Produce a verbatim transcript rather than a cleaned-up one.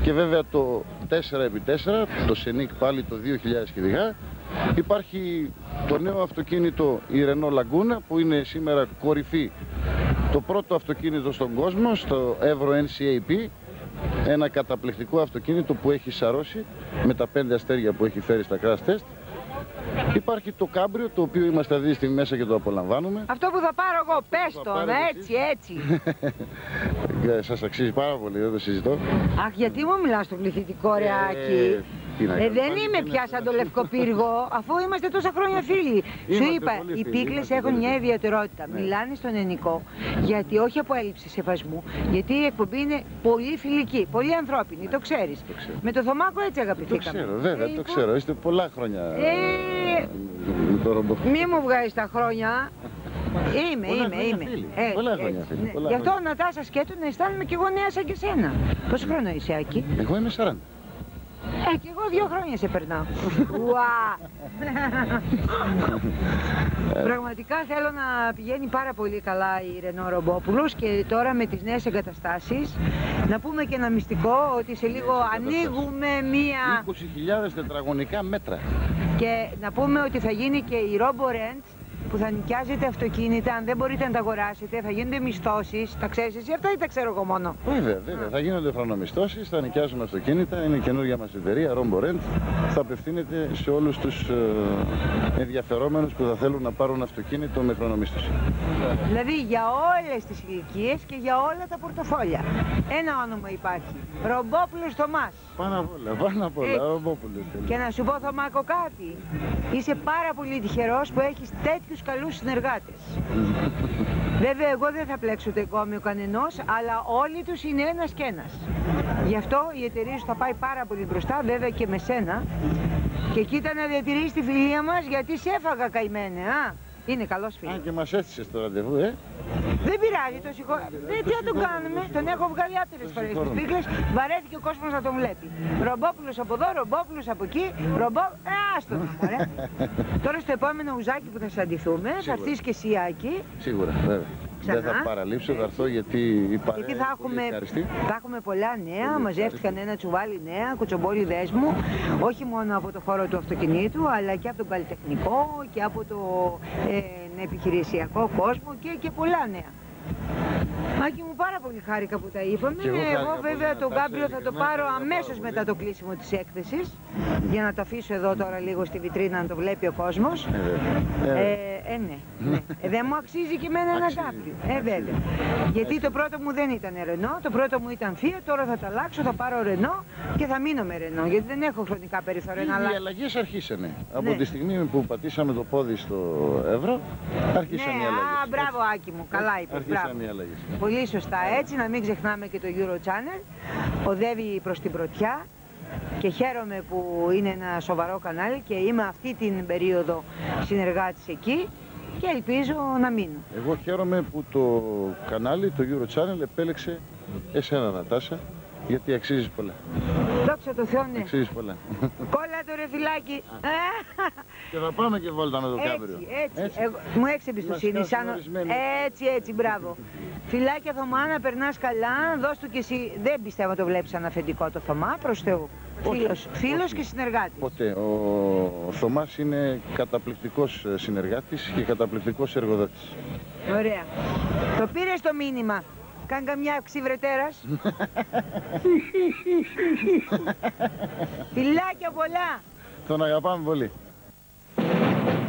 Και βέβαια το τέσσερα επί τέσσερα, το Σενίκ πάλι το δύο χιλιάδες και δικά. Υπάρχει το νέο αυτοκίνητο η Renault Laguna που είναι σήμερα κορυφή. Το πρώτο αυτοκίνητο στον κόσμο, στο Euro εν σι έι πι. Ένα καταπληκτικό αυτοκίνητο που έχει σαρώσει με τα πέντε αστέρια που έχει φέρει στα crash test. Υπάρχει το κάμπριο, το οποίο είμαστε αυτή τη στιγμή μέσα και το απολαμβάνουμε. Αυτό που θα πάρω εγώ, πες το, έτσι, έτσι. Σας αξίζει πάρα πολύ, δεν το συζητώ. Αχ, γιατί μου μιλάς στο πληθυντικό, ρε Άκη. Ε, δεν είμαι πια σαν το Λευκοπύργο, αφού είμαστε τόσα χρόνια φίλοι. Σου είπα, οι πίκλες έχουν μια ιδιαιτερότητα. Ναι. Μιλάνε στον ελληνικό, γιατί όχι από έλλειψη σεβασμού, γιατί η εκπομπή είναι πολύ φιλική, πολύ ανθρώπινη, ναι. Το ξέρεις. Το ξέρω. Με το Θωμάκο έτσι αγαπηθήκαμε. Το ξέρω, βέβαια, ε, το ξέρω. Είστε πολλά χρόνια ε, με το ρομπό. Μη μου βγάζεις τα χρόνια. Είμαι, πολλά είμαι, είμαι. Ε, πολλά χρόνια φίλοι. Ναι. Γι' αυτό ο Νατάσα σκέτο να αισθάνομαι κι εγώ νέα σαν και σένα. Πόσο χρόνο είσαι, Άκη? Εγώ είμαι σαράντα. Ε, κι εγώ δύο χρόνια σε περνάω. Ουα! Πραγματικά θέλω να πηγαίνει πάρα πολύ καλά η Ρενό Ρομπόπουλος και τώρα με τις νέες εγκαταστάσεις να πούμε και ένα μυστικό ότι σε λίγο ανοίγουμε μία... είκοσι χιλιάδες τετραγωνικά μέτρα. Και να πούμε ότι θα γίνει και η RoboRent που θα νοικιάζετε αυτοκίνητα, αν δεν μπορείτε να τα αγοράσετε, θα γίνονται μισθώσεις. Τα ξέρεις εσύ αυτά ή τα ξέρω εγώ μόνο? Βέβαια, βέβαια. Θα γίνονται χρονομισθώσεις, θα νοικιάζουμε αυτοκίνητα, είναι η καινούργια μας εταιρεία, RoboRent. Θα απευθύνεται σε όλους τους ε, ενδιαφερόμενους που θα θέλουν να πάρουν αυτοκίνητο με χρονομίσθωση. Δηλαδή για όλες τις ηλικίες και για όλα τα πορτοφόλια. Ένα όνομα υπάρχει. Ρομπόπουλος Θωμάς. Πάνω απ' όλα, πάνω απ' όλα, Ρομπόπουλος. Και να σου πω, Θωμάκο, κάτι. Είσαι πάρα πολύ τυχερός που έχεις τέτοιους καλούς συνεργάτες. Βέβαια, εγώ δεν θα πλέξω το εγκόμιο κανενός, αλλά όλοι τους είναι ένας και ένας. Γι' αυτό η εταιρεία σου θα πάει πάρα πολύ μπροστά, βέβαια και με σένα. Και κοίτα να διατηρήσεις τη φιλία μας, γιατί σε έφαγα, καημένε, α. Είναι καλός φίλος. Αν και μας έστησες το ραντεβού, ε. Δεν πειράζει, το συγχω... Δεν, τι θα τον κάνουμε, τον έχω βγάλει άπειρες φορές στις πίκλες, βαρέθηκε ο κόσμος να τον βλέπει. Ρομπόπουλος από εδώ, Ρομπόπουλος από εκεί, Ρομπό... Ε, άστο να μωρέ. Τώρα στο επόμενο ουζάκι που θα συναντηθούμε, θα έρθεις και εσύ, Άκη. Σίγουρα, βέβαια. Ξανά. Δεν θα παραλείψω, θα έρθω γιατί η παρέα γιατί θα έχουμε, θα έχουμε πολλά νέα, πολύ μαζεύτηκαν ένα τσουβάλι νέα, κουτσομπόλιδες μου, όχι μόνο από το χώρο του αυτοκινήτου, αλλά και από τον καλλιτεχνικό και από το ε, επιχειρησιακό κόσμο και, και πολλά νέα. Μάκη μου, πάρα πολύ χάρηκα που τα είπαμε. Εγώ, Εγώ βέβαια τον Γκάμπριο θα το πάρω αμέσως μετά το κλείσιμο της έκθεσης, για να το αφήσω εδώ τώρα λίγο στη βιτρίνα να το βλέπει ο κόσμος. Ε, ε, ε ναι, ναι. Ε, δεν μου αξίζει και εμένα ένα Γκάμπριο. Ε, βέβαια. Γιατί το πρώτο μου δεν ήταν Ρενό, το πρώτο μου ήταν Fiat, τώρα θα τα αλλάξω, θα πάρω Ρενό και θα μείνω με Ρενό, γιατί δεν έχω χρονικά περιθώρια να αλλάξω. Οι αλλαγές αρχίσανε. Από ναι. τη στιγμή που πατήσαμε το πόδι στο ευρώ, άρχισαν ναι, οι αλλαγές. Α, μπράβο, Άκη μου, καλά είπες. Άρχισαν οι αλλαγές. Πολύ σωστά, έτσι, να μην ξεχνάμε και το Euro Channel, οδεύει προς την πρωτιά και χαίρομαι που είναι ένα σοβαρό κανάλι και είμαι αυτή την περίοδο συνεργάτης εκεί και ελπίζω να μείνω. Εγώ χαίρομαι που το κανάλι, το Euro Channel, επέλεξε εσένα, Νατάσα, γιατί αξίζεις πολλά. Δόξα τω Θεώ, ναι. Αξίζεις πολλά. Κόλλα το ρε φυλάκι. Και θα πάμε και βόλτα με το Γκάμπριο. Έτσι, έτσι. έτσι. Εγώ, μου έχεις εμπιστοσύνη. Σαν... Έτσι, έτσι, μπράβο. Φιλάκια Θωμά, να περνάς καλά. Δώσ' του και εσύ. Δεν πιστεύω το βλέπεις σαν αφεντικό το Θωμά, προς Θεού. Φίλος, φίλος και συνεργάτης. Ποτέ. Ο Θωμάς είναι καταπληκτικός συνεργάτης και καταπληκτικός εργοδότης. Ωραία. Το πήρες το μήνυμα. Κάνε καμιά ξυβρετέρας. Φιλάκια πολλά. Τον αγαπάμε πολύ.